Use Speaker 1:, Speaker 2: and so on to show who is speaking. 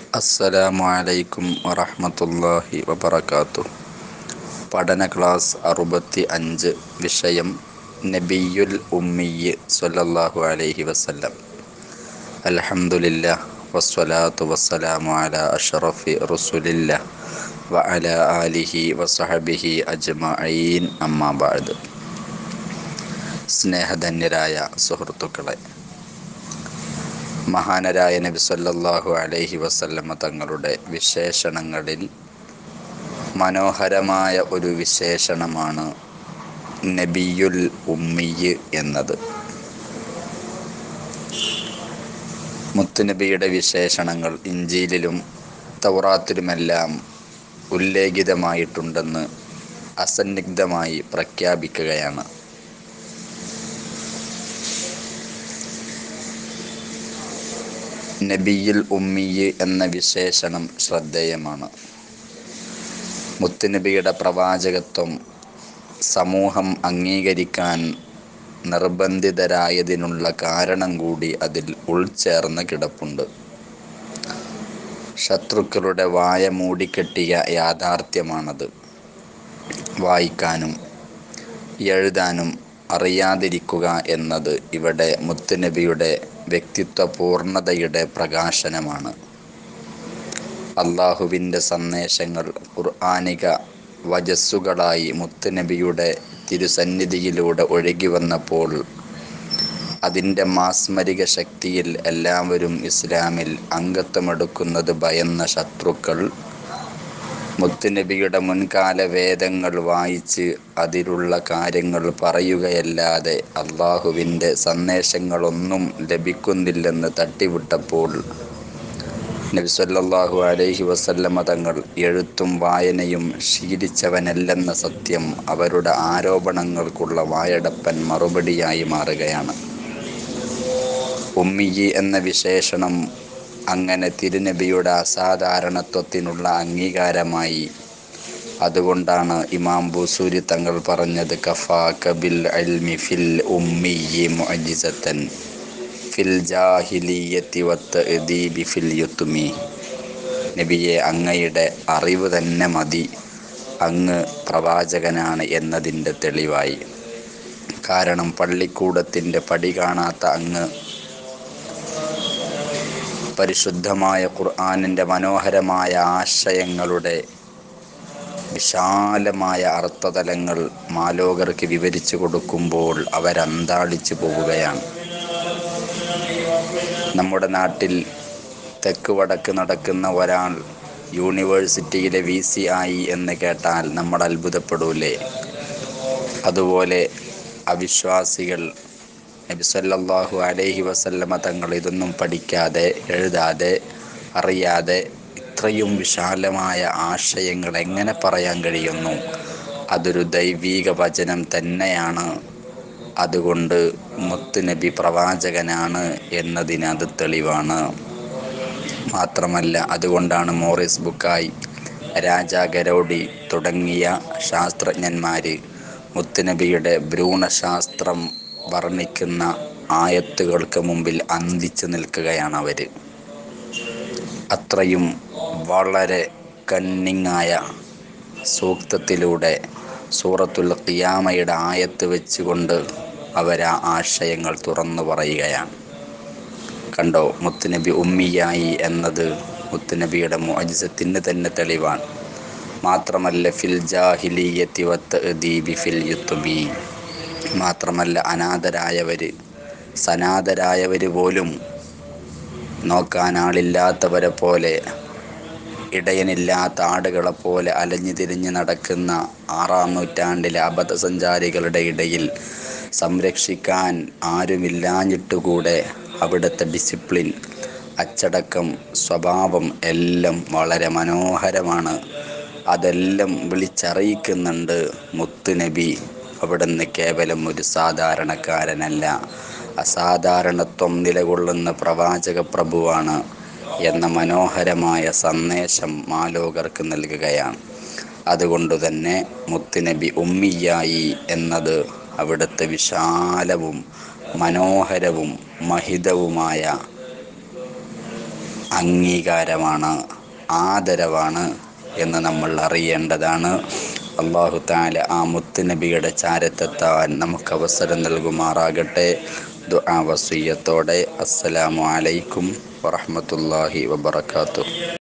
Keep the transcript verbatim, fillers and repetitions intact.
Speaker 1: അസ്സലാമു അലൈക്കും വറഹ്മത്തുള്ളാഹി വബറകാതുഹു. പഠന ക്ലാസ് അറുപത്തി അഞ്ച്. വിഷയം നബിയുൽ ഉമ്മിയ്യ് സ്വല്ലല്ലാഹു അലൈഹി വസല്ലം. അൽഹംദുലില്ലാഹ് വസ്സലാത്തു വസ്സലാമു അലാ അഷ്റഫി റസൂലില്ലാഹ് വഅലാ ആലിഹി വസഹബിഹി അജ്മഈൻ. അമ്മാ ബഅദ്. സ്നേഹധന്യരായ സുഹൃത്തുക്കളെ, മഹാനരായ നബി സല്ലല്ലാഹു അലൈഹി വസല്ലമ തങ്ങളുടെ വിശേഷണങ്ങളിൽ മനോഹരമായ ഒരു വിശേഷണമാണ് നബിയുൽ ഉമ്മിയ്യ് എന്നത്. മുത്തുനബിയുടെ വിശേഷണങ്ങൾ ഇഞ്ചീലിലും തൗറാത്തിലുമെല്ലാം ഉല്ലേഖിതമായിട്ടുണ്ടെന്ന് അസന്നിഗ്ധമായി പ്രഖ്യാപിക്കുകയാണ്. നബിയുൽ ഉമ്മിയ്യ് എന്ന വിശേഷണം ശ്രദ്ധേയമാണ്. മുത്തുനബിയുടെ പ്രവാചകത്വം സമൂഹം അംഗീകരിക്കാൻ നിർബന്ധിതരായതിനുള്ള കാരണം കൂടി അതിൽ ഉൾച്ചേർന്ന് കിടപ്പുണ്ട്. ശത്രുക്കളുടെ വായ മൂടിക്കെട്ടിയ യാഥാർത്ഥ്യമാണത്. വായിക്കാനും എഴുതാനും അറിയാതിരിക്കുക എന്നത് ഇവിടെ മുത്തുനബിയുടെ വ്യക്തിത്വ പൂർണ്ണതയുടെ പ്രകാശനമാണ്. അള്ളാഹുവിൻ്റെ സന്ദേശങ്ങൾ ഖുർആനിക വജസ്സുകളായി മുത്തുനബിയുടെ തിരുസന്നിധിയിലൂടെ ഒഴുകി വന്നപ്പോൾ അതിൻ്റെ മാസ്മരിക ശക്തിയിൽ എല്ലാവരും ഇസ്ലാമിൽ അംഗത്വമെടുക്കുന്നത് ഭയന്ന ശത്രുക്കൾ മുത്തുനബിയുടെ മുൻകാല വേദങ്ങൾ വായിച്ച് അതിലുള്ള കാര്യങ്ങൾ പറയുകയല്ലാതെ അള്ളാഹുവിൻ്റെ സന്ദേശങ്ങളൊന്നും ലഭിക്കുന്നില്ലെന്ന് തട്ടിവിട്ടപ്പോൾ നബി സല്ലല്ലാഹു അലൈഹി വസല്ലമ തങ്ങൾ എഴുത്തും വായനയും ശീലിച്ചവനല്ലെന്ന സത്യം അവരുടെ ആരോപണങ്ങൾക്കുള്ള വായടപ്പൻ മറുപടിയായി മാറുകയാണ്. ഉമ്മിയ്യ് എന്ന വിശേഷണം അങ്ങനെ തിരുനബിയുടെ അസാധാരണത്വത്തിനുള്ള അംഗീകാരമായി. അതുകൊണ്ടാണ് ഇമാം ബുസൂരി തങ്ങൾ പറഞ്ഞത്, കഫാക ബിൽ ഇൽമി ഫിൽ ഉമ്മിയ്യി മുഅ്ജിസതൻ ഫിൽ ജാഹിലിയ്യത്തി വത്തഅദീബി ഫിൽ യുത്മി. നബിയെ, അങ്ങയുടെ അറിവ് തന്നെ മതി അങ്ങ് പ്രവാചകനാണ് എന്നതിൻ്റെ തെളിവായി. കാരണം പള്ളിക്കൂടത്തിൻ്റെ പടി കാണാത്ത അങ്ങ് പരിശുദ്ധമായ ഖുർആനിൻ്റെ മനോഹരമായ ആശയങ്ങളുടെ വിശാലമായ അർത്ഥതലങ്ങൾ മാലോകർക്ക് വിവരിച്ചു കൊടുക്കുമ്പോൾ അവരന്താളിച്ചു പോവുകയാണ്. നമ്മുടെ നാട്ടിൽ തെക്ക് വടക്ക് നടക്കുന്ന ഒരാൾ യൂണിവേഴ്സിറ്റിയിലെ വി സി ആയി എന്ന് കേട്ടാൽ നമ്മൾ അത്ഭുതപ്പെടൂലേ? അതുപോലെ അവിശ്വാസികൾ നബി സല്ലല്ലാഹു അലൈഹി വസല്ലമ തങ്ങൾ ഇതൊന്നും പഠിക്കാതെ എഴുതാതെ അറിയാതെ ഇത്രയും വിശാലമായ ആശയങ്ങൾ എങ്ങനെ പറയാൻ കഴിയുന്നു? അതൊരു ദൈവീക വചനം തന്നെയാണ്. അതുകൊണ്ട് മുത്തുനബി പ്രവാചകനാണ് എന്നതിന് അത് തെളിവാണ്. മാത്രമല്ല, അതുകൊണ്ടാണ് മോറിസ് ബുക്കായ്, രാജാ ഗരോഡി തുടങ്ങിയ ശാസ്ത്രജ്ഞന്മാർ മുത്തുനബിയുടെ ഭ്രൂണശാസ്ത്രം വർണ്ണിക്കുന്ന ആയത്തുകൾക്ക് മുമ്പിൽ അന്തിച്ചു നിൽക്കുകയാണ് അവർ. അത്രയും വളരെ കണ്ണിങ്ങായ സൂക്തത്തിലൂടെ സൂറത്തുൽ ഖിയാമയുടെ ആയത്ത് വെച്ചുകൊണ്ട് അവർ ആ ആശയങ്ങൾ തുറന്നു പറയുകയാണ്. കണ്ടോ, മുത്തുനബി ഉമ്മിയായി എന്നത് മുത്തുനബിയുടെ മുഅ്ജിസത്തിന് തന്നെ തെളിവാണ്. മാത്രമല്ല, ഫിൽ ജാഹിലിയ്യത്തി വത്തഅദീബി ഫിൽ യുത്മി. മാത്രമല്ല, അനാഥരായവർ സനാഥരായവർ പോലും നോക്കാനാളില്ലാത്തവരെ പോലെ, ഇടയനില്ലാത്ത ആടുകളെപ്പോലെ അലഞ്ഞു തിരിഞ്ഞ് നടക്കുന്ന ആറാം നൂറ്റാണ്ടിലെ അബദ്ധസഞ്ചാരികളുടെ ഇടയിൽ സംരക്ഷിക്കാൻ ആരുമില്ലാഞ്ഞിട്ടുകൂടെ അവിടുത്തെ ഡിസിപ്ലിൻ, അച്ചടക്കം, സ്വഭാവം എല്ലാം വളരെ മനോഹരമാണ്. അതെല്ലാം വിളിച്ചറിയിക്കുന്നുണ്ട് മുത്തുനബി അവിടുന്ന് കേവലം ഒരു സാധാരണക്കാരനല്ല, അസാധാരണത്വം നിലകൊള്ളുന്ന പ്രവാചക പ്രഭുവാണ് എന്ന മനോഹരമായ സന്ദേശം മാലോകർക്ക് നൽകുകയാണ്. അതുകൊണ്ട് തന്നെ മുത്തുനബി ഉമ്മിയായി എന്നത് അവിടുത്തെ വിശാലവും മനോഹരവും മഹിതവുമായ അംഗീകാരമാണ്, ആദരവാണ് എന്ന് നമ്മൾ അറിയേണ്ടതാണ്. അല്ലാഹു തആല ആ മുത്തുനബിയുടെ ചാരത്തെത്താൻ നമുക്ക് അവസരം നൽകുമാറാകട്ടെ. ദുആ വസിയ്യത്തോടെ അസ്സലാമു അലൈക്കും വറഹ്മത്തുള്ളാഹി വബറകാതുഹു.